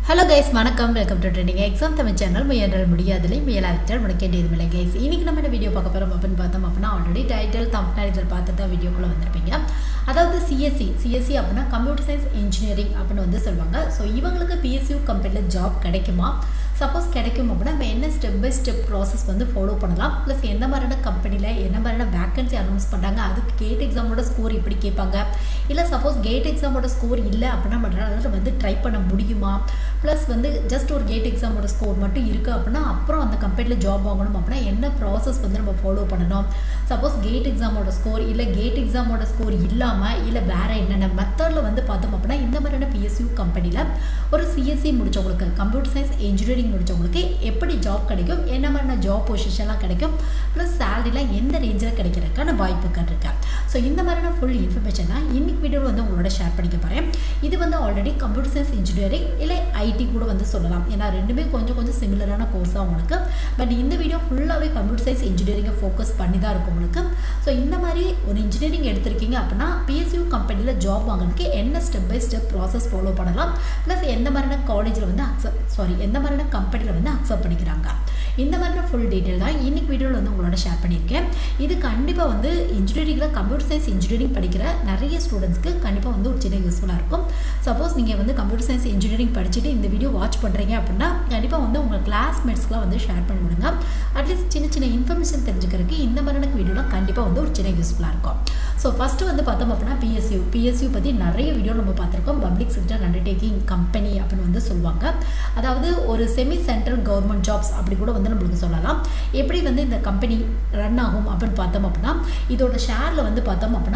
Hello guys, welcome to Trending Exam Tamil channel. முயன்றால் முடியாதலை முயலாவிட்டால் முடிக்கவேண்டியதில்லை guys. இன்னைக்கு நம்ம இந்த வீடியோ பார்க்க போறோம் அப்படினு பார்த்தோம் அப்படினா ஆல்ரெடி டைட்டில் thumbnail இதில் பார்த்து தான் வீடியோக்குள்ள வந்திருப்பீங்க. அதாவது CSE அப்படினா கம்ப்யூட்டர் சயின்ஸ் இன்ஜினியரிங் அப்படினு வந்து சொல்வாங்க. சோ இவங்களுக்கு PSU கம்பெனில ஜாப் கிடைக்குமா? சப்போஸ் கிடைக்கும் அப்படினா நம்ம என்ன ஸ்டெப் பை ஸ்டெப் process வந்து ஃபாலோ பண்ணலாம். ப்ளஸ் என்ன மாதிரியான கம்பெனில என்ன மாதிரியான வேகன்சி அனௌன்ஸ் பண்றாங்க, அதுக்கு கேட் எக்ஸாமோட ஸ்கோர் இப்படி கேட்பாங்க. இல்ல சப்போஸ் கேட் எக்ஸாமோட ஸ்கோர் இல்ல அப்படினா நம்மளால வந்து ட்ரை பண்ண முடியுமா? ப்ளஸ் வந்து ஜஸ்ட் ஒரு கேட் எக்ஸாமோட ஸ்கோர் மட்டும் இருக்கு அப்படினா அப்புறம் அந்த கம்பெனில ஜாப் வாங்கணும் அப்படினா என்ன process வந்து நம்ம ஃபாலோ பண்ணணும். சப்போஸ் கேட் எக்ஸாமோட ஸ்கோர் இல்ல கேட் எக்ஸாமோட ஸ்கோர் இல்லாம இல்ல வேற என்னென்ன மெத்தட்ல வந்து பார்த்தோம் அப்படினா இந்த மாதிரியான PSU கம்பெனில ஒரு CSE முடிச்சவங்களுக்கு கம்ப்யூட்டர் சயின்ஸ் இன்ஜினியரிங் முடிச்சவங்களுக்கு எப்படி ஜாப் கிடைக்கும், என்ன மாதிரியான ஜாப் பொசிஷன்லாம் கிடைக்கும், ப்ளஸ் சேலரிலாம் எந்த ரேஞ்சில் கிடைக்கிறதுக்கான வாய்ப்புகள் இருக்கு. ஸோ இந்த மாதிரியான ஃபுல் இன்ஃபர்மேஷன் தான் இன்னைக்கு வீடியோவில் வந்து உங்களோட ஷேர் பண்ணிக்க போகிறேன். இது வந்து ஆல்ரெடி கம்ப்யூட்டர் சயின்ஸ் இன்ஜினியரிங் இல்லை ஐடி கூட வந்து சொல்லலாம். ஏன்னா ரெண்டுமே கொஞ்சம் சிமிலரான கோர்ஸ் தான் உங்களுக்கு. பட் இந்த வீடியோ ஃபுல்லாகவே கம்ப்யூட்டர் சயின்ஸ் இன்ஜினியரிங்கை ஃபோக்கஸ் பண்ணி தான் இருக்கும் உங்களுக்கு. ஸோ இந்த மாதிரி ஒரு இன்ஜினியரிங் எடுத்திருக்கீங்க அப்படின்னா PSU கம்பெனியில் ஜாப் வாங்குறதுக்கு என்ன step by step process follow பண்ணலாம், ப்ளஸ் எந்த மாதிரியான காலேஜில் வந்து எந்த மாதிரியான கம்பெனியில் வந்து அக்செப்ட் பண்ணிக்கிறாங்க, இந்த மாதிரியான ஃபுல் டீட்டெயில் தான் இன்னைக்கு வீடியோவில் வந்து உங்களோட ஷேர் பண்ணியிருக்கேன். இது கண்டிப்பாக வந்து இன்ஜினியரிங்கில் கம்ப்யூட்டர் சயின்ஸ் இன்ஜினியரிங் படிக்கிற நிறைய ஸ்டூடெண்ட்ஸ்க்கு கண்டிப்பாக வந்து ஒரு சின்ன யூஸ்ஃபுல்லாக இருக்கும். சப்போஸ் நீங்கள் வந்து கம்ப்யூட்டர் சயின்ஸ் இன்ஜினியரிங் படிச்சுட்டு இந்த வீடியோ வாட்ச் பண்ணுறீங்க அப்படின்னா கண்டிப்பாக வந்து உங்கள் கிளாஸ்மேட்ஸ்க்குலாம் வந்து ஷேர் பண்ணி விடுங்க. அட்லீஸ்ட் சின்ன இன்ஃபர்மேஷன் தெரிஞ்சுக்கிறதுக்கு இந்த மாதிரியான வீடியோலாம் கண்டிப்பாக வந்து ஒரு சின்ன யூஸ்ஃபுல்லாக இருக்கும். ஸோ ஃபஸ்ட்டு வந்து பார்த்தோம் அப்படின்னா PSU பற்றி நிறைய வீடியோ நம்ம பார்த்துருக்கோம். பப்ளிக் செக்டர் அண்டர்டேக்கிங் கம்பெனி அப்படின்னு வந்து சொல்லுவாங்க. அதாவது ஒரு செமி சென்ட்ரல் கவர்மெண்ட் ஜாப்ஸ் அப்படி கூட வந்து நம்மளுக்கு சொல்லலாம். எப்படி வந்து இந்த கம்பெனி ரன் ஆகும் அப்படின்னு பார்த்தோம் அப்படின்னா இதோட ஷேரில் வந்து பார்த்தோம் அப்படின்னா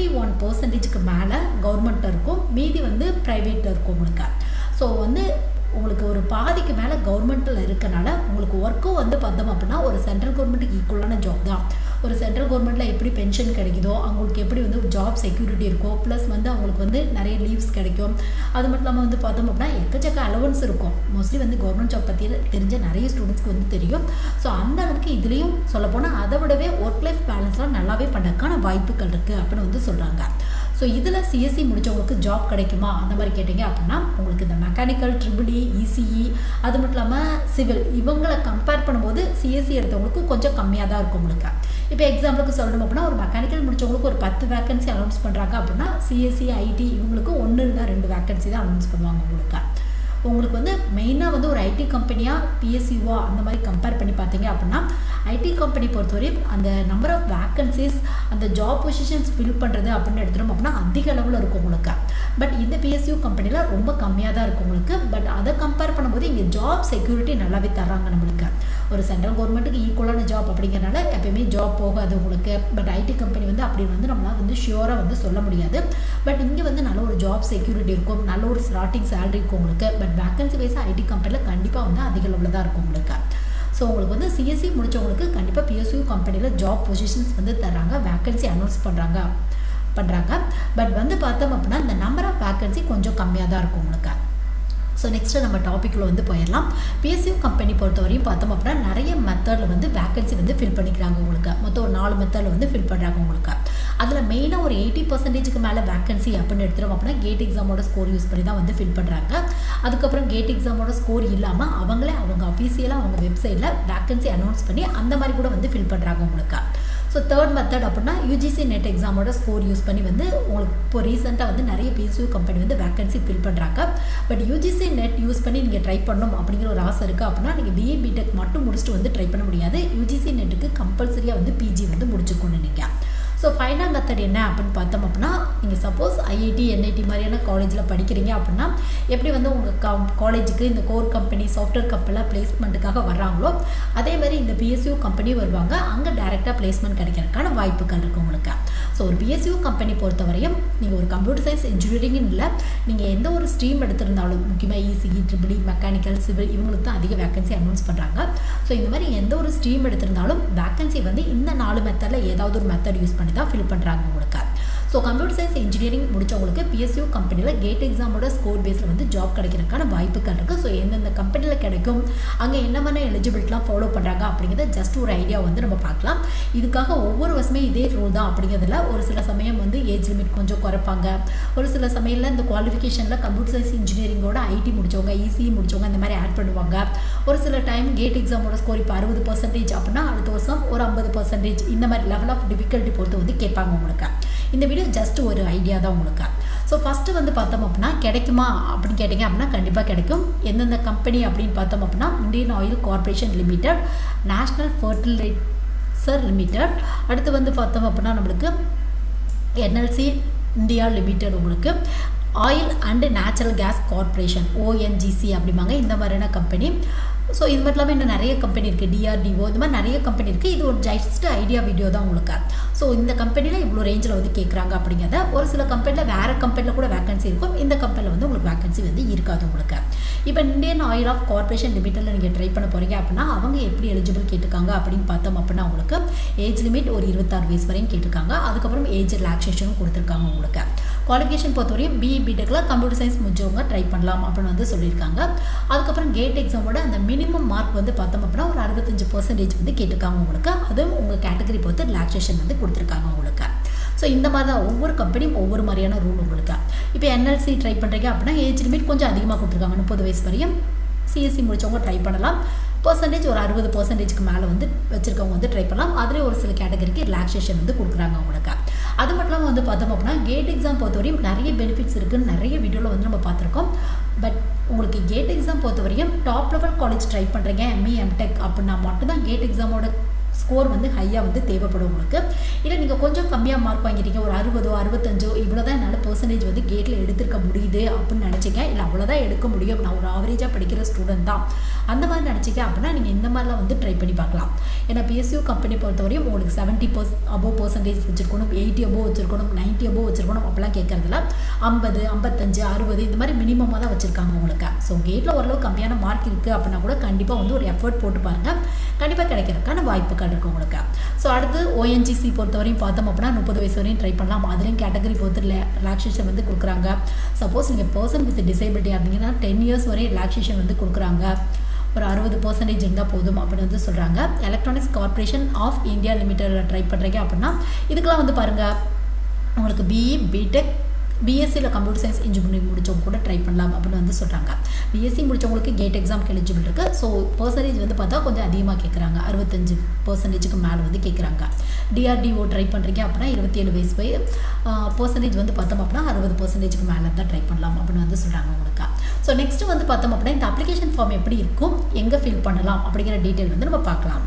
51% மேலே கவர்மெண்ட்டில் இருக்கும், மீதி வந்து ப்ரைவேட்டில் இருக்கும் உங்களுக்கு. ஸோ வந்து உங்களுக்கு ஒரு பாதிக்கு மேலே கவர்மெண்ட்டில் இருக்கனால உங்களுக்கு ஒர்க்கும் வந்து பார்த்தோம் அப்படின்னா ஒரு சென்ட்ரல் கவர்மெண்ட்டுக்கு ஈக்குவலான ஜாப் தான். ஒரு சென்ட்ரல் கவர்மெண்ட்டில் எப்படி பென்ஷன் கிடைக்குதோ அவங்களுக்கு எப்படி வந்து ஜாப் செக்யூரிட்டி இருக்கும், ப்ளஸ் வந்து அவங்களுக்கு வந்து நிறைய லீவ்ஸ் கிடைக்கும். அது மட்டும் இல்லாமல் வந்து பார்த்தோம் அப்படின்னா எக்கச்சக்க அலவன்ஸ் இருக்கும். மோஸ்ட்லி வந்து கவர்மெண்ட் ஜாப் பற்றி தெரிஞ்ச நிறைய ஸ்டூடெண்ட்ஸ்க்கு வந்து தெரியும். ஸோ அந்த அளவுக்கு இதுலேயும் சொல்லப்போனால் அதை விடவே ஒர்க் லைஃப் பேலன்ஸ்லாம் நல்லாவே பண்ணுறதுக்கான வாய்ப்புகள் இருக்குது அப்படின்னு வந்து சொல்கிறாங்க. ஸோ இதில் CSE முடித்தவங்களுக்கு ஜாப் கிடைக்குமா அந்த மாதிரி கேட்டிங்க அப்படின்னா உங்களுக்கு இந்த மெக்கானிக்கல், EEE, ECE அது மட்டும் இல்லாமல் சிவில் இவங்களை கம்பேர் பண்ணும்போது CSE எடுத்தவங்களுக்கு கொஞ்சம் கம்மியாக தான் இருக்கும் உங்களுக்கு. இப்போ எக்ஸாம்பிளுக்கு சொல்லணும் அப்படின்னா ஒரு மெக்கானிக்கல் முடித்தவங்களுக்கு ஒரு 10 வேக்கன்சி அனௌன்ஸ் பண்ணுறாங்க அப்படின்னா CSE, IT இவங்களுக்கு 1 இல்லை 2 வேக்கன்சி தான் அனௌன்ஸ் பண்ணுவாங்க உங்களுக்கு. உங்களுக்கு வந்து மெயினாக வந்து ஒரு ஐடி கம்பெனியாக PSUவா அந்த மாதிரி கம்பேர் பண்ணி பார்த்தீங்க அப்படின்னா ஐடி கம்பெனி பொறுத்தவரையும் அந்த நம்பர் ஆஃப் வேக்கன்சிஸ் அந்த ஜாப் பொசிஷன்ஸ் ஃபில் பண்ணுறது அப்படின்னு எடுத்துட்டோம் அப்படின்னா அதிக அளவில் இருக்கும் உங்களுக்கு. பட் இந்த PSU கம்பெனியில் ரொம்ப கம்மியாக தான் இருக்கும் உங்களுக்கு. பட் அதை கம்பேர் பண்ணும்போது இங்கே ஜாப் செக்யூரிட்டி நல்லாவே தர்றாங்க நம்மளுக்கு. ஒரு சென்ட்ரல் கவர்மெண்ட்டுக்கு ஈக்குவலான ஜாப் அப்படிங்கிறனால எப்பயுமே ஜாப் போகாது உங்களுக்கு. பட் ஐடி கம்பெனி வந்து அப்படி வந்து நம்மளால் வந்து ஷியோராக வந்து சொல்ல முடியாது. பட் இங்கே வந்து நல்ல ஒரு ஜாப் செக்யூரிட்டி இருக்கும், நல்ல ஒரு ஸ்டார்டிங் சேலரி இருக்கும் உங்களுக்கு. பட் வேக்கன்சி வைஸாக ஐடி கம்பெனியில் கண்டிப்பாக வந்து அதிக அளவில் தான் இருக்கும் உங்களுக்கு. ஸோ உங்களுக்கு வந்து CSE முடித்தவங்களுக்கு கண்டிப்பாக PSU கம்பெனியில் ஜாப் பொசிஷன்ஸ் வந்து தராங்க, வேக்கன்சி அனௌன்ஸ் பண்ணுறாங்க. பட் வந்து பார்த்தோம் அப்படின்னா இந்த நம்பர் ஆஃப் வேக்கன்சி கொஞ்சம் கம்மியாக தான் இருக்கும் உங்களுக்கு. ஸோ நெக்ஸ்ட்டு நம்ம டாப்பிக்கில் வந்து போயிடலாம். PSU கம்பெனி பொறுத்தவரையும் பார்த்தோம் அப்படின்னா நிறைய மெத்தடில் வந்து வேக்கன்சி வந்து ஃபில் பண்ணிக்கிறாங்க உங்களுக்கு. மொத்தம் ஒரு 4 மெத்தடில் வந்து ஃபில் பண்ணுறாங்க உங்களுக்கு. அதில் மெயினாக ஒரு 80% மேலே வேக்கன்சி அப்படின்னு எடுத்துகிறோம் அப்படின்னா கேட் எக்ஸாமோட ஸ்கோர் யூஸ் பண்ணி தான் வந்து ஃபில் பண்ணுறாங்க. அதுக்கப்புறம் கேட் எக்ஸாமோட ஸ்கோர் இல்லாமல் அவங்க அஃபீஷியலாக அவங்க வெப்சைட்டில் வேக்கன்சி அனௌன்ஸ் பண்ணி அந்த மாதிரி கூட வந்து ஃபில் பண்ணுறாங்க உங்களுக்கு. ஸோ தேர்ட் மெத்தட் அப்படின்னா UGC நெட் எக்ஸாமோட ஸ்கோர் யூஸ் பண்ணி வந்து உங்களுக்கு இப்போ ரீசெண்டாக வந்து நிறைய PSU கம்பெனி வந்து வேக்கன்சி ஃபில் பண்ணுறாங்க. பட் UGC நெட் யூஸ் பண்ணி நீங்கள் ட்ரை பண்ணணும் அப்படிங்கிற ஒரு ஆசை இருக்குது அப்படின்னா நீங்கள் BA BTech மட்டும் முடிச்சுட்டு வந்து ட்ரை பண்ண முடியாது. UGC நெட்டுக்கு கம்பல்சரியாக வந்து PG வந்து முடிச்சுக்கணும் நீங்கள். ஸோ ஃபைனல் மெத்தட் என்ன அப்படின்னு பார்த்தோம் அப்படின்னா நீங்கள் சப்போஸ் IIT, NIT மாதிரியான காலேஜில் படிக்கிறீங்க அப்படின்னா எப்படி வந்து உங்கள் காலேஜுக்கு இந்த கோர் கம்பெனி, சாஃப்ட்வேர் கம்பெனியில் பிளேஸ்மெண்ட்டுக்காக வர்றாங்களோ அதே மாதிரி இந்த PSU கம்பெனி வருவாங்க. அங்கே டைரெக்டாக பிளேஸ்மெண்ட் கிடைக்கிறதுக்கான வாய்ப்புகள் இருக்குது உங்களுக்கு. ஸோ ஒரு PSU கம்பெனி பொறுத்தவரையும் நீங்கள் ஒரு கம்ப்யூட்டர் சயின்ஸ் இன்ஜினியரிங்னு இல்லை, நீங்கள் எந்த ஒரு ஸ்ட்ரீம் எடுத்திருந்தாலும் முக்கியமாக ECE, EEE, மெக்கானிக்கல், சிவில் இவங்களுக்கு தான் அதிக வேக்கன்சி அனௌன்ஸ் பண்ணுறாங்க. ஸோ இந்த மாதிரி எந்த ஒரு ஸ்ட்ரீம் எடுத்திருந்தாலும் வேக்கன்சி வந்து இந்த 4 மெத்தடில் ஏதாவது ஒரு மெத்தட் யூஸ் பண்ணி தான் ஃபில் பண்ணுறாங்க உங்களுக்கு. ஸோ கம்ப்யூட்டர் சயின்ஸ் இன்ஜினியரிங் முடித்தவங்களுக்கு பிஎஸ்யூ கம்பெனியில் கேட் எக்ஸாமோட ஸ்கோர் பேஸில் வந்து ஜாப் கிடைக்கிறதுக்கான வாய்ப்புகள் இருக்குது. ஸோ எந்தெந்த கம்பெனியில் கிடைக்கும், அங்கே என்ன மாதிரி எலிஜிபிலிட்டிலாம் ஃபாலோ பண்ணுறாங்க அப்படிங்கிறத ஜஸ்ட் ஒரு ஐடியா வந்து நம்ம பார்க்கலாம். இதுக்காக ஒவ்வொரு வருஷமே இதே ரூல் தான் அப்படிங்கிறதுல ஒரு சில சமயம் வந்து ஏஜ் லிமிட் கொஞ்சம் குறைப்பாங்க. ஒரு சில சமயத்தில் இந்த குவாலிஃபிகேஷனில் கம்ப்யூட்டர் சயின்ஸ் இன்ஜினியரிங்கோட ஐடி முடித்தவங்க, இசிஇ முடித்தவங்க இந்த மாதிரி ஆட் பண்ணுவாங்க. ஒரு சில டைம் கேட் எக்ஸாமோட ஸ்கோர் இப்போ 60% அப்படின்னா அடுத்த வருஷம் ஒரு 50% இந்த மாதிரி லெவல் ஆஃப் டிஃபிகல்ட்டி பொறுத்து வந்து கேட்பாங்க உங்களுக்கு. இந்த வீடியோ ஜஸ்ட் ஒரு ஐடியா தான் உங்களுக்கு. ஸோ ஃபஸ்ட்டு வந்து பார்த்தோம் அப்படின்னா கிடைக்குமா அப்படின்னு கேட்டிங்க அப்படின்னா கண்டிப்பாக கிடைக்கும். எந்தெந்த கம்பெனி அப்படின்னு பார்த்தோம் அப்படின்னா Indian oil corporation limited, national fertilizer limited, அடுத்து வந்து பார்த்தோம் அப்படின்னா நம்மளுக்கு என்எல்சி இந்தியா லிமிடெட், உங்களுக்கு oil and natural gas corporation ONGC அப்படிம்பாங்க இந்த மாதிரியான கம்பெனி. ஸோ இது மட்டும் இல்லாமல் இன்னும் நிறைய கம்பெனி இருக்குது, டிஆர்டிஓ இந்த மாதிரி நிறைய கம்பெனி இருக்குது. இது ஒரு ஜஸ்ட் ஐடியா வீடியோ தான் உங்களுக்கு. ஸோ இந்த கம்பெனியில் இவ்வளோ ரேஞ்சில் வந்து கேட்குறாங்க அப்படிங்கிறத. ஒரு சில கம்பெனியில் வேறு கம்பெனியில் கூட வேகன்சி இருக்கும், இந்த கம்பெனியில் வந்து உங்களுக்கு வேகன்சி வந்து இருக்காது உங்களுக்கு. இப்போ இந்தியன் ஆயில் ஆஃப் கார்பரேஷன் லிமிட்டடில் நீங்கள் ட்ரை பண்ண போகிறீங்க அப்படின்னா அவங்க எப்படி எலிஜிபிள் கேட்டிருக்காங்க அப்படின்னு பார்த்தோம் அப்படின்னா உங்களுக்கு ஏஜ் லிமிட் ஒரு 26 வயசு வரையும் கேட்டிருக்காங்க. அதுக்கப்புறம் ஏஜ் ரிலாக்ஸேஷனும் கொடுத்துருக்காங்க உங்களுக்கு. குவாலிஃபிகேஷன் பொறுத்தவரையும் பிஇ பிடெக்கில் கம்ப்யூட்டர் சயின்ஸ் முடிஞ்சவங்க ட்ரை பண்ணலாம் அப்படின்னு வந்து சொல்லியிருக்காங்க. அதுக்கப்புறம் கேட் எக்ஸாமோட அந்த மினிமம் மார்க் வந்து பார்த்தோம் அப்படின்னா ஒரு 65% வந்து கேட்டிருக்காங்க உங்களுக்கு. அதுவும் உங்கள் கேட்டகரி பொறுத்து ரிலாக்ஸேஷன் வந்து கொடுத்துருக்காங்க உங்களுக்கு. ஸோ இந்த மாதிரி தான் ஒவ்வொரு கம்பெனியும் ஒவ்வொரு மாதிரியான ரூல் உங்களுக்கு. இப்போ என்எல்சி ட்ரை பண்ணுறீங்க அப்படின்னா ஏஜ் லிமிட் கொஞ்சம் அதிகமாக கொடுத்துருக்காங்க, 30 வயசு வரையும். சிஎஸ்சி முடித்தவங்க ட்ரை பண்ணலாம். பர்சன்டேஜ் ஒரு 60%க்கு மேலே வந்து வச்சுருக்கவங்க வந்து ட்ரை பண்ணலாம். அதிலே ஒரு சில கேட்டகரிக்கு ரிலாக்ஸேஷன் வந்து கொடுக்குறாங்க உங்களுக்கு. அது மட்டும் இல்லாமல் வந்து பார்த்தோம் அப்படின்னா கேட் எக்ஸாம் பொறுத்தவரையும் நிறைய பெனிஃபிட்ஸ் இருக்குதுன்னு நிறைய வீடியோவில் வந்து நம்ம பார்த்துருக்கோம். பட் உங்களுக்கு கேட் எக்ஸாம் பொறுத்தவரையும் டாப் லெவல் காலேஜ் ட்ரை பண்ணுறீங்க, எம்இ எம்டெக் அப்படின்னா மட்டும்தான் கேட் எக்ஸாமோட ஸ்கோர் வந்து ஹையாக வந்து தேவைப்படும் உங்களுக்கு. இல்லை நீங்கள் கொஞ்சம் கம்மியாக மார்க் வாங்கிட்டீங்க, ஒரு 60 65 இவ்வளோ தான் என்னால் பர்சன்டேஜ் வந்து கேட்டில் எடுத்துருக்க முடியுது அப்படின்னு நினச்சிங்க, இல்லை அவ்வளோதான் எடுக்க முடியும், நான் ஒரு ஆவரேஜாக படிக்கிற ஸ்டூடெண்ட் தான் அந்த மாதிரி நினச்சிக்க அப்படின்னா நீங்கள் இந்த மாதிரிலாம் வந்து ட்ரை பண்ணி பார்க்கலாம். ஏன்னா பிஎஸ்யூ கம்பெனி பொறுத்தவரையும் உங்களுக்கு 70% அபோவ் பர்சன்டேஜ் வச்சுருக்கணும், 80 அபோவ் வச்சுருக்கணும், 90 அபோவ் வச்சுருக்கணும் அப்படிலாம் கேட்குறதுல 50 55 60 இந்த மாதிரி மினிமமாக தான் வச்சுருக்காங்க உங்களுக்கு. ஸோ கேட்டில் ஓரளவு கம்மியான மார்க் இருக்குது அப்படின்னா கூட கண்டிப்பாக வந்து ஒரு எஃபர்ட் போட்டு பாருங்கள், கண்டிப்பாக கிடைக்கிறதுக்கான வாய்ப்புகள் இருக்குது உங்களுக்கு. ஸோ அடுத்து ஓஎன்ஜிசி பொறுத்தவரையும் பார்த்தோம் அப்படின்னா 30 வயசு வரையும் ட்ரை பண்ணலாம். அதுலேயும் கேட்டகரி பொறுத்து ரிலாக்ஸேஷன் வந்து கொடுக்குறாங்க. சப்போஸ் நீங்கள் பர்சன் வித் டிசேபிலிட்டி அப்படிங்கன்னா 10 இயர்ஸ் வரையும் ரிலாக்ஸேஷன் வந்து கொடுக்குறாங்க. ஒரு 60% இருந்தால் போதும் அப்படின்னு வந்து சொல்கிறாங்க. எலக்ட்ரானிக்ஸ் கார்பரேஷன் ஆஃப் இந்தியா லிமிடெடில் ட்ரை பண்ணுறீங்க அப்படின்னா இதுக்கெலாம் வந்து பாருங்கள் உங்களுக்கு பிஇ பிடெக் பிஎஸ்சியில் கம்ப்யூட்டர் சயின்ஸ் இன்ஜினியரிங் முடித்தவங்க கூட ட்ரை பண்ணலாம் அப்படின்னு வந்து சொல்கிறாங்க. பிஎஸ்சி முடித்தவங்களுக்கு கேட் எக்ஸாம்க்கு எலிஜிபிள் இருக்குது. ஸோ பர்சன்டேஜ் வந்து பார்த்தா கொஞ்சம் அதிகமாக கேட்குறாங்க, 65%க்கு மேலே வந்து கேட்குறாங்க. டிஆர்டிஓ ட்ரை பண்ணுறீங்க அப்படின்னா 27 வயசு போய் பர்சன்டேஜ் வந்து பார்த்தோம் அப்படின்னா 60%க்கு மேலே தான் ட்ரை பண்ணலாம் அப்படின்னு வந்து சொல்கிறாங்க உங்களுக்கு. ஸோ நெக்ஸ்ட்டு வந்து பார்த்தோம் அப்படின்னா இந்த அப்ளிகேஷன் ஃபார்ம் எப்படி இருக்கும், எங்கே ஃபில் பண்ணலாம் அப்படிங்கிற டீட்டெயில் வந்து நம்ம பார்க்கலாம்.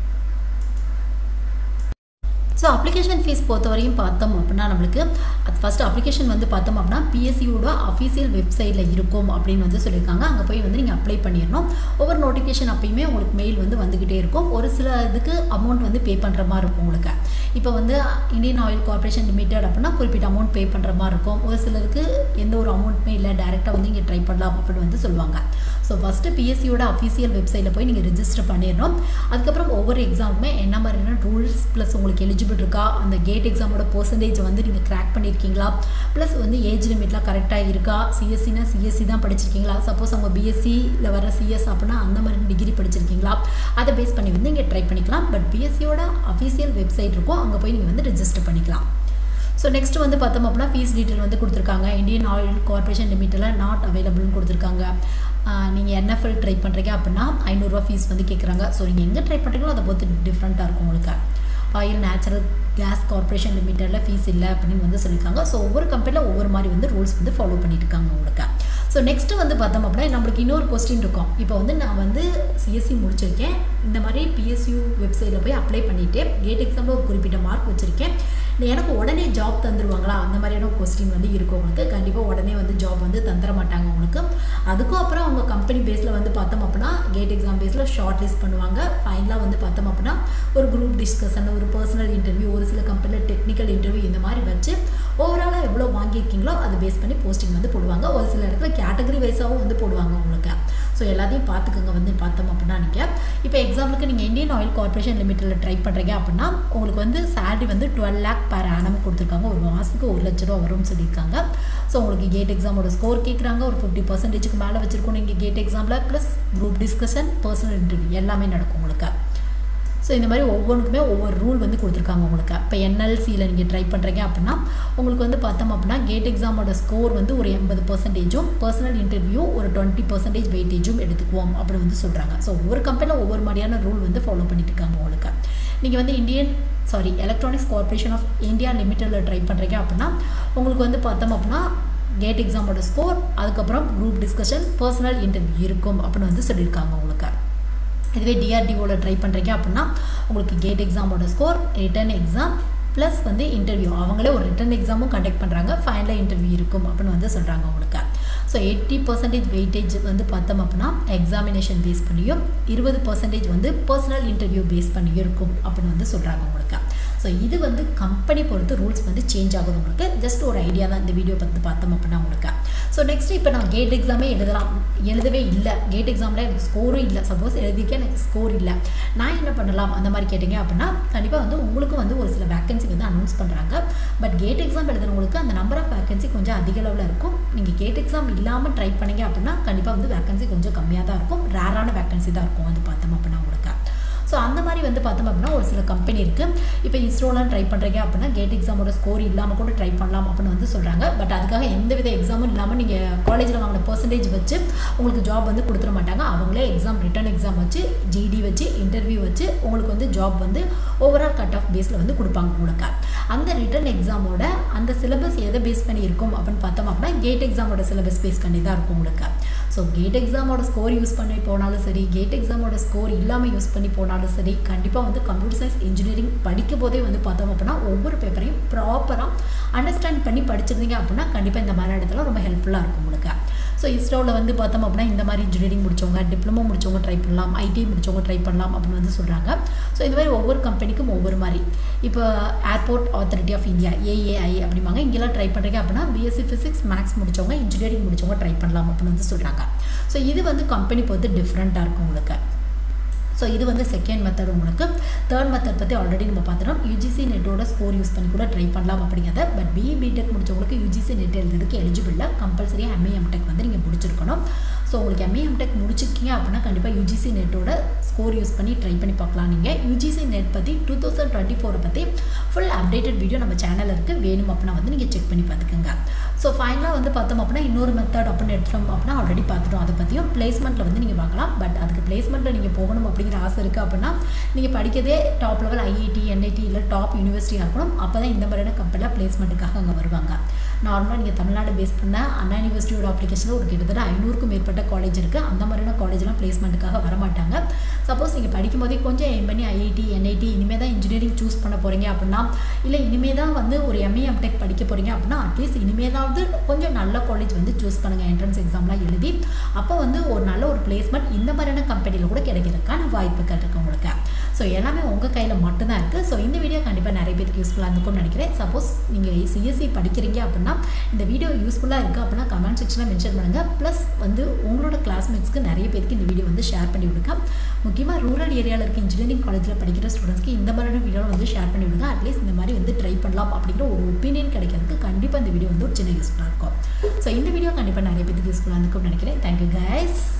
ஸோ அப்ளிகேஷன் ஃபீஸ் பொறுத்தவரையும் பார்த்தோம் அப்படின்னா நம்மளுக்கு ஃபஸ்ட்டு அப்ளிகேஷன் வந்து பார்த்தோம் அப்படின்னா பிஎஸ்சியோட அஃபீஷியல் வெப்சைட்டில் இருக்கும் அப்படின்னு வந்து சொல்லியிருக்காங்க. அங்கே போய் வந்து நீங்கள் அப்ளை பண்ணிடணும். ஒவ்வொரு நோட்டிஃபிகேஷன் அப்பயுமே உங்களுக்கு மெயில் வந்து வந்துக்கிட்டே இருக்கும். ஒரு சில இதுக்கு அமௌண்ட் வந்து பே பண்ணுற மாதிரி இருக்கும் உங்களுக்கு. இப்போ வந்து இந்தியன் ஆயில் கார்பரேஷன் லிமிடெட் அப்படின்னா குறிப்பிட்ட அமௌண்ட் பே பண்ணுற மாதிரி இருக்கும். ஒரு சிலருக்கு எந்த ஒரு அமௌண்ட்டுமே இல்லை, டேரெக்டாக வந்து இங்கே ட்ரை பண்ணலாம் அப்படின்னு வந்து சொல்லுவாங்க. ஸோ ஃபஸ்ட்டு பிஎஸ்சியோட அஃபீஷியல் வெப்சைட்டில் போய் நீங்கள் ரிஜிஸ்டர் பண்ணிடணும். அதுக்கப்புறம் ஒவ்வொரு எக்ஸாமுமே என்ன மாதிரியான ரூல்ஸ் ப்ளஸ் உங்களுக்கு எலிஜிபிள் இருக்கா, அந்த கேட் எக்ஸாமோட பர்சன்டேஜ் வந்து நீங்கள் கிராக் பண்ணியிருக்கீங்களா, ப்ளஸ் வந்து ஏஜ் லிமிட்லாம் கரெக்டாக இருக்கா, சிஎஸ்சினா சிஎஸ்சி தான் படிச்சிருக்கீங்களா, சப்போஸ் அவங்க பிஎஸ்சியில் வர சிஎஸ் அப்படின்னா அந்த மாதிரி டிகிரி படிச்சிருக்கீங்களா, அதை பேஸ் பண்ணி வந்து இங்கே ட்ரை பண்ணிக்கலாம். பட் பிஎஸ்சியோட அஃபீஷியல் வெப்சைட் இருக்கும், அங்கே போய் நீங்கள் வந்து ரிஜிஸ்டர் பண்ணிக்கலாம். ஸோ நெக்ஸ்ட் வந்து பார்த்தோம் அப்படின்னா ஃபீஸ் டீட்டெயில் வந்து கொடுத்துருக்காங்க. இந்தியன் ஆயில் கார்பரேஷன் லிமிட்டடில் நாட் அவைலபிள்னு கொடுத்துருக்காங்க. நீங்கள் என்எஃப்எல் ட்ரை பண்ணுறீங்க அப்படின்னா 500 ரூபா ஃபீஸ் வந்து கேட்குறாங்க. ஸோ நீங்கள் எங்கே ட்ரை பண்ணுறீங்களோ அதை பொறுத்து டிஃப்ரெண்ட்டாக இருக்கும் உங்களுக்கு. ஆயில் நேச்சுரல் கேஸ் கார்பரேஷன் லிமிட்டடில் ஃபீஸ் இல்லை அப்படின்னு வந்து சொல்லியிருக்காங்க. ஸோ ஒவ்வொரு கம்பெனியில் ஒவ்வொரு மாதிரி வந்து ரூல்ஸ் வந்து ஃபாலோ பண்ணிட்டு இருக்காங்க உங்களுக்கு. ஸோ நெக்ஸ்ட்டு வந்து பார்த்தோம் அப்படின்னா நம்மளுக்கு இன்னொரு கொஸ்டின் இருக்கும். இப்போ வந்து நான் வந்து சிஎஸ்சி முடிச்சிருக்கேன், இந்த மாதிரி பிஎஸ்யூ வெப்சைட்டில் போய் அப்ளை பண்ணிவிட்டு கேட் எக்ஸாமில் ஒரு குறிப்பிட்ட மார்க் வச்சுருக்கேன், எனக்கு உடனே ஜாப் தந்துடுவாங்களா, அந்த மாதிரியான கொஸ்டின் வந்து இருக்கும் உங்களுக்கு. கண்டிப்பாக உடனே வந்து ஜாப் வந்து தந்துட மாட்டாங்க உங்களுக்கு. அதுக்கும் அப்புறம் அவங்க கம்பெனி பேஸில் வந்து பார்த்தோம் அப்படின்னா கேட் எக்ஸாம் பேஸில் ஷார்ட் லிஸ்ட் பண்ணுவாங்க. ஃபைனலாக வந்து பார்த்தோம் அப்படின்னா ஒரு குரூப் டிஸ்கஷன், ஒரு பர்சனல் இன்டர்வியூ, ஒரு சில கம்பெனியில் டெக்னிக்கல் இன்டர்வியூ இந்த மாதிரி வச்சு ஓவராலாக எவ்வளோ வாங்கியிருக்கீங்களோ அதை பேஸ் பண்ணி போஸ்டிங் வந்து போடுவாங்க. ஒரு சில இடத்துல கேட்டகரி வைஸாகவும் வந்து போடுவாங்க உங்களுக்கு. ஸோ எல்லாத்தையும் பார்த்துக்கோங்க வந்து பார்த்தோம் அப்படின்னா நீங்கள் இப்போ எக்ஸாம்பிளுக்கு நீங்கள் இந்தியன் ஆயில் கார்பரேஷன் லிமிட்டடில் ட்ரை பண்ணுறீங்க அப்படின்னா உங்களுக்கு வந்து சேலரி வந்து 12 lakh per annum கொடுத்துருக்காங்க. ஒரு மாதத்துக்கு 1 லட்ச ரூபா வரும்னு சொல்லியிருக்காங்க. ஸோ உங்களுக்கு கேட் எக்ஸாமோட ஸ்கோர் கேட்குறாங்க. ஒரு 50% மேலே வச்சுருக்கோம் நீங்கள் கேட் எக்ஸாமில். Plus group discussion, personal interview எல்லாமே நடக்கும் உங்களுக்கு. ஸோ இந்த மாதிரி ஒவ்வொன்றுக்குமே ஒவ்வொரு ரூல் வந்து கொடுத்துருக்காங்க உங்களுக்கு. இப்போ NLCயில் நீங்கள் ட்ரை பண்ணுறீங்க அப்படின்னா உங்களுக்கு வந்து பார்த்தோம் அப்படின்னா கேட் எக்ஸாமோட ஸ்கோர் வந்து ஒரு 80%, பர்சனல் இன்டர்வியூ ஒரு 20% வெயிட்டேஜும் எடுத்துக்குவோம் அப்படி வந்து சொல்கிறாங்க. ஸோ ஒவ்வொரு கம்பெனியில் ஒவ்வொரு மாதிரியான ரூல் வந்து ஃபாலோ பண்ணிட்டு இருக்காங்க உங்களுக்கு. நீங்கள் வந்து எலக்ட்ரானிக்ஸ் கார்பரேஷன் ஆஃப் இந்தியா லிமிட்டடில் ட்ரை பண்ணுறீங்க அப்படின்னா உங்களுக்கு வந்து பார்த்தோம் அப்படின்னா கேட் எக்ஸாமோட ஸ்கோர், அதுக்கப்புறம் குரூப் டிஸ்கஷன், பர்சனல் இன்டர்வியூ இருக்கும் அப்படின்னு வந்து சொல்லியிருக்காங்க உங்களுக்கு. இதுவே DRDOவில் ட்ரை பண்ணுறீங்க அப்படின்னா உங்களுக்கு கேட் எக்ஸாமோட ஸ்கோர், ரிட்டன் எக்ஸாம் ப்ளஸ் வந்து இன்டர்வியூ, அவங்களே ஒரு ரிட்டன் எக்ஸாமும் கண்டக்ட் பண்ணுறாங்க, ஃபைனலாக இன்டர்வியூ இருக்கும் அப்படின்னு வந்து சொல்கிறாங்க உங்களுக்கு. ஸோ 80% வெயிட்டேஜ் வந்து பார்த்தோம் அப்படின்னா எக்ஸாமினேஷன் பேஸ் பண்ணியும் 20% வந்து பர்சனல் இன்டர்வியூ பேஸ் பண்ணியும் இருக்கும் அப்படின்னு வந்து சொல்கிறாங்க உங்களுக்கு. ஸோ இது வந்து கம்பெனி பொறுத்து ரூல்ஸ் வந்து சேஞ்ச் ஆகுது உங்களுக்கு. ஜஸ்ட் ஒரு ஐடியா தான் இந்த வீடியோ பார்த்து பார்த்தோம் அப்படின்னா உங்களுக்கு. ஸோ நெக்ஸ்ட் இப்போ நான் கேட் எக்ஸாமே எழுதவே இல்லை, கேட் எக்ஸாமில் எனக்கு ஸ்கோரும் இல்லை, சப்போஸ் எழுதிக்க எனக்கு ஸ்கோர் இல்லை, நான் என்ன பண்ணலாம் அந்த மாதிரி கேட்டிங்க அப்படின்னா கண்டிப்பாக வந்து உங்களுக்கும் வந்து ஒரு சில வேக்கன்சி வந்து அனௌன்ஸ் பண்ணுறாங்க. பட் கேட் எக்ஸாம் எழுதுறவங்களுக்கு அந்த நம்பர் ஆஃப் வேக்கன்சி கொஞ்சம் அதிக அளவில் இருக்கும். நீங்கள் கேட் எக்ஸாம் இல்லாமல் ட்ரை பண்ணிங்க அப்படின்னா கண்டிப்பாக வந்து வேக்கன்சி கொஞ்சம் கம்மியாக தான் இருக்கும், ரேரான வேக்கன்சி தான் இருக்கும் வந்து பார்த்தோம் அப்படின்னா உங்களுக்கு. ஸோ அந்த மாதிரி வந்து பார்த்தோம் அப்படின்னா ஒரு சில கம்பெனி இருக்குது. இப்போ இஸ்ரோலாம் ட்ரை பண்ணுறீங்க அப்படின்னா கேட் எக்ஸாமோட ஸ்கோர் இல்லாமல் கூட ட்ரை பண்ணலாம் அப்படின்னு வந்து சொல்கிறாங்க. பட் அதுக்காக எந்த வித எக்ஸாமும் இல்லாமல் நீங்கள் காலேஜில் வாங்கின பர்சன்டேஜ் வச்சு உங்களுக்கு ஜாப் வந்து கொடுத்துட மாட்டாங்க. அவங்களே ரிட்டன் எக்ஸாம் வச்சு, GD வச்சு, இன்டர்வியூ வச்சு உங்களுக்கு வந்து ஜாப் வந்து ஓவரால் கட் ஆஃப் பேஸில் வந்து கொடுப்பாங்க உங்களுக்கு. அந்த ரிட்டன் எக்ஸாமோட அந்த சிலபஸ் எதை பேஸ் பண்ணி இருக்கும் அப்படின்னு பார்த்தோம் அப்படின்னா கேட் எக்ஸாமோட சிலபஸ் பேஸ் பண்ணி தான் இருக்கும் உங்களுக்கு. ஸோ கேட் எக்ஸாமோட ஸ்கோர் யூஸ் பண்ணி போனாலும் சரி, கேட் எக்ஸாமோட ஸ்கோர் இல்லாமல் யூஸ் பண்ணி போனாலும் சரி, கண்டிப்பாக வந்து கம்ப்யூட்டர் சயின்ஸ் இன்ஜினியரிங் படிக்கும் போதே வந்து பார்த்தோம் அப்படின்னா ஒவ்வொரு பேப்பரையும் ப்ராப்பராக அண்டர்ஸ்டாண்ட் பண்ணி படிச்சிருந்தீங்க அப்படின்னா கண்டிப்பாக இந்த மாதிரி இடத்துல ரொம்ப ஹெல்ப்ஃபுல்லாக இருக்கும் உங்களுக்கு. ஸோ இஸ்ரோவில் வந்து பார்த்தோம் அப்படின்னா இந்த மாதிரி இன்ஜினியரிங் முடிச்சவங்க, டிப்ளமோ முடிச்சவங்க ட்ரை பண்ணலாம், IT முடிச்சவங்க ட்ரை பண்ணலாம் அப்படின்னு வந்து சொல்கிறாங்க. ஸோ இந்த மாதிரி ஒவ்வொரு கம்பெனிக்கும் ஒவ்வொரு மாதிரி. இப்போ airport authority of India AAI அப்படிம்பாங்க, இங்கெல்லாம் ட்ரை பண்ணுறீங்க அப்படின்னா BSc ஃபிசிக்ஸ் மேக்ஸ் முடிச்சவங்க, இன்ஜினியரிங் முடிச்சவங்க ட்ரை பண்ணலாம் அப்படின்னு வந்து சொல்கிறாங்க. ஸோ இது வந்து கம்பெனி பொறுத்து டிஃப்ரெண்ட்டாக இருக்கும் உங்களுக்கு. ஸோ இது வந்து செகண்ட் மெத்தட் உங்களுக்கு. தேர்ட் மெத்தட் பற்றி ஆல்ரெடி நம்ம பார்த்துட்டோம். UGC நெட்டோட ஸ்கோர் யூஸ் பண்ணி கூட ட்ரை பண்ணலாம் அப்படிங்கிறத. பட் BE BTech முடிச்சவங்களுக்கு UGC நெட் எழுதுறதுக்கு எலிஜிபிள் இல்லை, கம்பல்சரியாக MA MTech வந்து நீங்கள் முடிச்சிருக்கணும். ஸோ உங்களுக்கு MA MTech முடிச்சிருக்கீங்க அப்படின்னா கண்டிப்பாக UGC நெட்டோட ஸ்கோர் யூஸ் பண்ணி ட்ரை பண்ணி பார்க்கலாம். நீங்கள் UGC நெட் பற்றி 2024 பற்றி ஃபுல் அப்டேட்டட் வீடியோ நம்ம சேனலில் இருக்குது, வேணும் அப்படின்னா வந்து நீங்கள் செக் பண்ணி பார்த்துக்கோங்க. ஸோ ஃபைனலாக வந்து பார்த்தோம் அப்படின்னா இன்னொரு மெத்தட் அப்படின்னு எடுத்துட்டோம் அப்படின்னா ஆல்ரெடி பார்த்துட்டோம், அதை பற்றியும் பிளேஸ்மெண்ட்டில் வந்து நீங்கள் பார்க்கலாம். பட் அதுக்கு பிளேஸ்மெண்ட்டில் நீங்கள் போகணும் அப்படிங்கிற ஆசை இருக்குது அப்படின்னா நீங்கள் படிக்கிறதே டாப் லெவல் IIT NIT இல்லை டாப் யூனிவர்சிட்டியாக இருக்கணும். அப்போ தான் இந்த மாதிரியான கம்பெனியில் பிளேஸ்மெண்ட்டுக்காக அங்கே வருவாங்க. நார்மலாக நீங்கள் தமிழ்நாடு பேஸ் பண்ண அண்ணா யூனிவர்சிட்டியோட அப்ளிகேஷனில் ஒரு கிட்டத்தட்ட 500க்கும் மேற்பட்ட காலேஜ் இருக்குது. அந்த மாதிரியான காலேஜ்லாம் பிளேஸ்மெண்ட்டுக்காக வரமாட்டாங்க. சப்போஸ் நீங்கள் படிக்கும் போதே கொஞ்சம் எய்ம் பண்ணி IIT NIT இனிமேல் தான் இன்ஜினியரிங் சூஸ் பண்ண போகிறீங்க அப்படின்னா, இல்லை இனிமேல் தான் வந்து ஒரு MA MTech படிக்க போகிறீங்க அப்படின்னா அட்லீஸ்ட் இனிமேலாவது கொஞ்சம் நல்ல காலேஜ் வந்து சூஸ் பண்ணுங்கள். என்ட்ரன்ஸ் எக்ஸாம்லாம் எழுதி அப்போ வந்து ஒரு நல்ல ஒரு பிளேஸ்மெண்ட் இந்த மாதிரியான கம்பெனியில் கூட கிடைக்கிறதுக்கான வாய்ப்புகள் இருக்குது உங்களுக்கு. ஸோ எல்லாமே உங்கள் கையில் மட்டும்தான் இருக்குது. ஸோ இந்த வீடியோ கண்டிப்பாக நிறைய பேருக்கு யூஸ்ஃபுல்லாக இருந்துக்கும்னு நினைக்கிறேன். சப்போஸ் நீங்கள் CSE படிக்கிறீங்க அப்படின்னா இந்த வீடியோ யூஸ்ஃபுல்லாக இருக்குது அப்படின்னா கமெண்ட் செக்ஷனில் மென்ஷன் பண்ணுங்கள். ப்ளஸ் வந்து உங்களோட கிளாஸ்மேட்ஸ்க்கு நிறைய பேருக்கு இந்த வீடியோ வந்து ஷேர் பண்ணி விடுங்க. முக்கியமாக ரூரல் ஏரியாவில் இருக்க இன்ஜினியரிங் காலேஜில் படிக்கிற ஸ்டூடெண்ட்ஸ்க்கு இந்த மாதிரியான வீடியோ வந்து ஷேர் பண்ணி விடுங்க. அட்லீஸ்ட் இந்த மாதிரி வந்து ட்ரை பண்ணலாம் அப்படிங்கிற ஒரு ஒப்பீனியன் கிடைக்கிறதுக்கு கண்டிப்பாக இந்த வீடியோ வந்து ஒரு சின்ன யூஸ்ஃபுல்லாக இருக்கும். ஸோ இந்த வீடியோ கண்டிப்பாக நிறைய பேருக்கு யூஸ்ஃபுல்லாக இருக்கும்னு நினைக்கிறேன். Thank you guys.